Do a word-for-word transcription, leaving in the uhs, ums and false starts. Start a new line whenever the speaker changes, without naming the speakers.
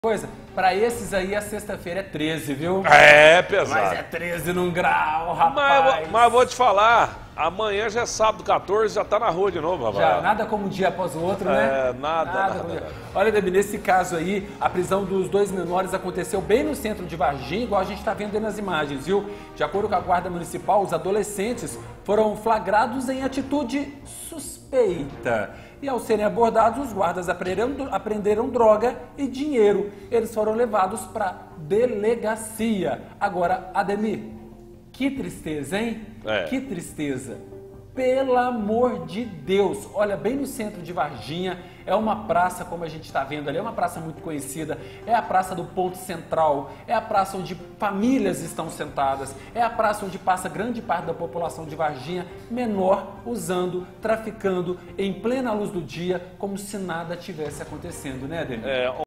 Coisa, pra esses aí a sexta-feira é treze, viu?
É, pesado.
Mas é treze num grau, rapaz.
Mas, mas vou te falar, amanhã já é sábado quatorze, já tá na rua de novo, rapaz.
Já, nada como um dia após o outro, né?
É, nada, nada. nada, nada.
Olha, Debi, nesse caso aí, a prisão dos dois menores aconteceu bem no centro de Varginha, igual a gente tá vendo aí nas imagens, viu? De acordo com a Guarda Municipal, os adolescentes foram flagrados em atitude suspeita. E ao serem abordados, os guardas apreenderam, apreenderam droga e dinheiro. Eles foram levados para delegacia. Agora, Ademir, que tristeza, hein?
É.
Que tristeza. Pelo amor de Deus, olha, bem no centro de Varginha, é uma praça, como a gente está vendo ali, é uma praça muito conhecida, é a praça do Ponto Central, é a praça onde famílias estão sentadas, é a praça onde passa grande parte da população de Varginha, menor, usando, traficando, em plena luz do dia, como se nada tivesse acontecendo, né, Ademir?
É,